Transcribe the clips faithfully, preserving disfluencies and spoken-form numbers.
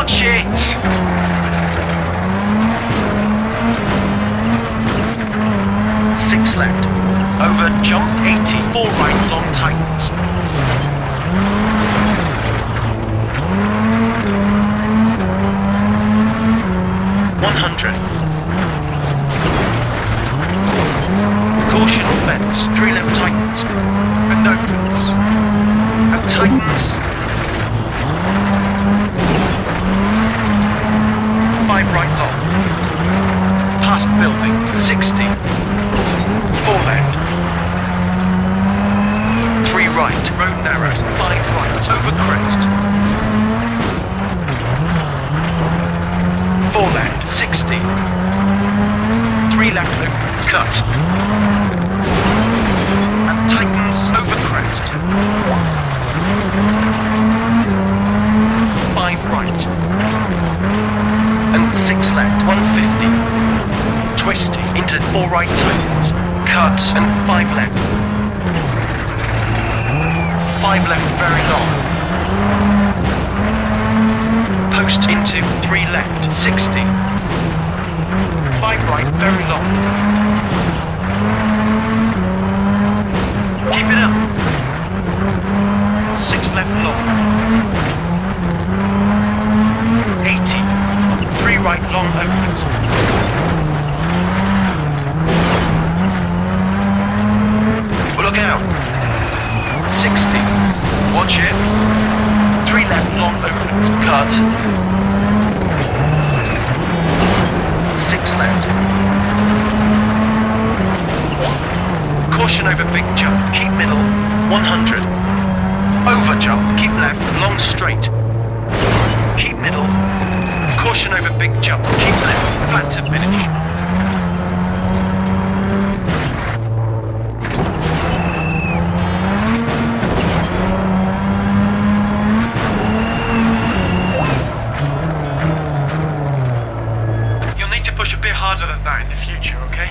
Watch it! Six left. Over jump eighty. Four right, long tightens. One hundred. Caution fence. Three left tightens. And opens. And tightens. Five right long. Past building. Sixty. Four left. Three right. Road narrows. Five right. Over crest. Four left. Sixty. Three left opens. Cut. And tightens over crest. Five right. And six left. one fifty. Twisty into four right tightens. Cut and five left. Five left very long. Post into three left, sixty. Five right very long. Keep it up. Six left long. eighty. Three right long opens. Look out. sixty. Watch it. Three left long opens. Cut. Six left. Caution over big jump. Keep middle. one hundred. Over jump. Keep left. Long straight. Keep middle. Caution over big jump. Keep left. Flat to finish. Push a bit harder than that in the future, okay?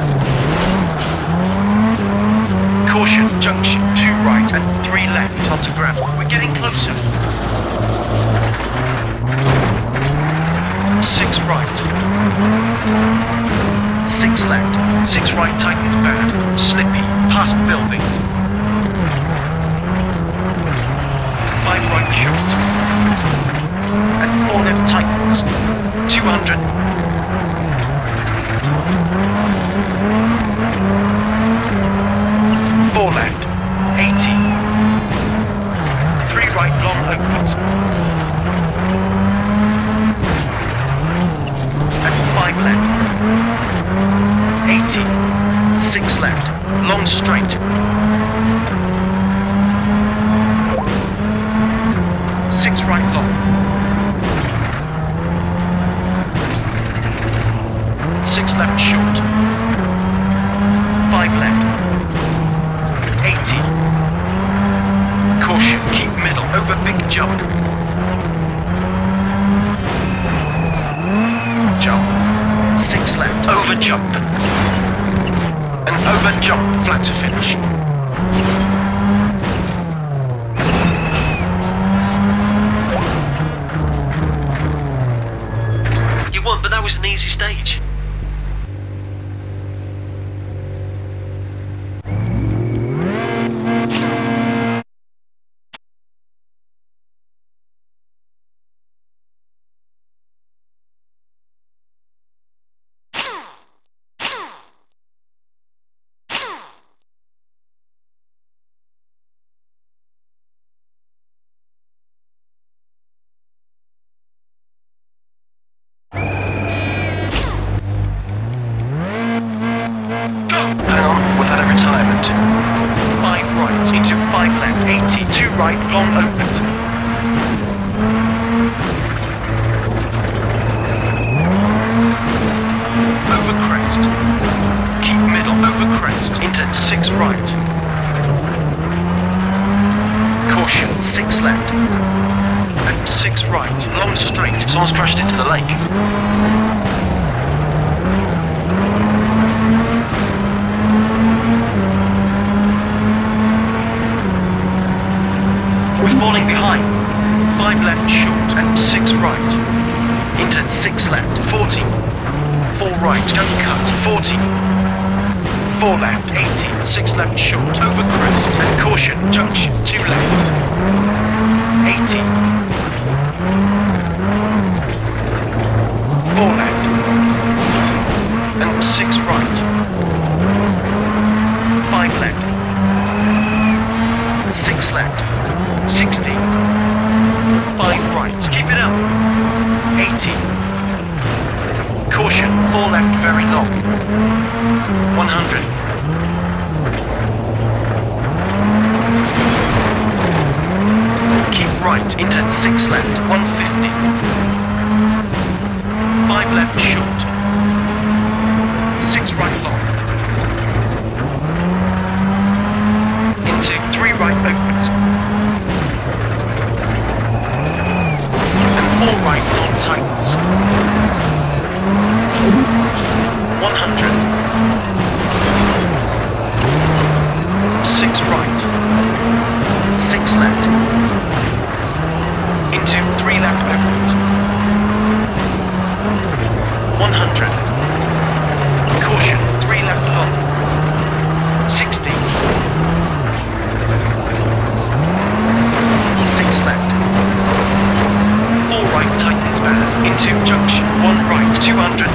Junction, two right and three left onto right. Six left. Six right tightens bad. Slippy. Past buildings. Five right short. And four left tightens. Two hundred. Four left. Eighty. Three right long opens. And five left. Eighty. Six left. Long straight. Six right long. Six left short. Five left. Eighty. Caution, keep middle, over big jump. Jump. Six left, over jump. And over jump, flat to finish. You won, but that was an easy stage. Right, long opened. Over crest. Keep middle, over crest. Into six right. Caution, six left. And six right. Long straight. Someone's crashed into the lake. We're falling behind. Five left short and six right. Into six left, forty. Four right, don't cut, forty. Four left, eighty. Six left short, over crest. And caution, junction, two left. eighty. Four left. And six right. Five left. Six left. sixty. Five right. Keep it up. eighty. Caution. Four left very long. one hundred. Keep right into six left. one fifty. Five left short. Six right long. Into three right opens. Four right, long tightens. one hundred. Six right. Six left. Into three left opens. one hundred. Caution, three left long. sixty. Six left. Right tightens bad. Into junction, one right, two hundred.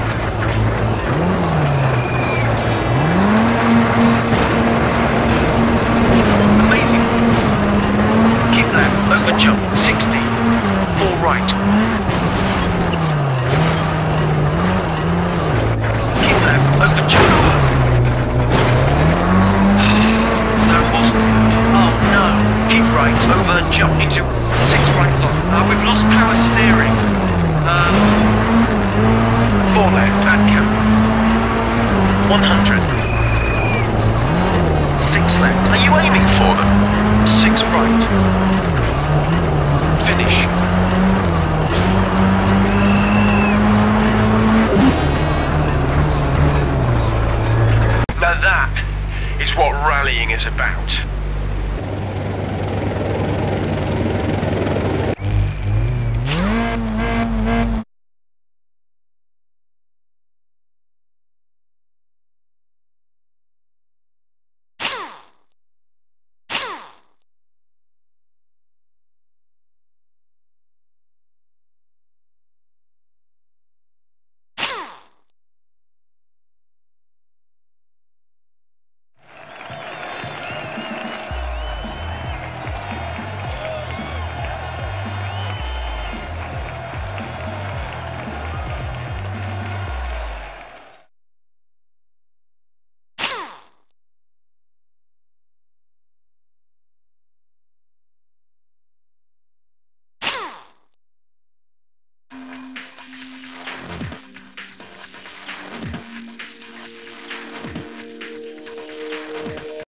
Amazing. Keep left, over jump, sixty. Four right. Keep left, over jump. No, it wasn't. Oh no. Keep right, over jump, into six right long. Uh, we've lost power steering. Um, four left, at cap. one hundred.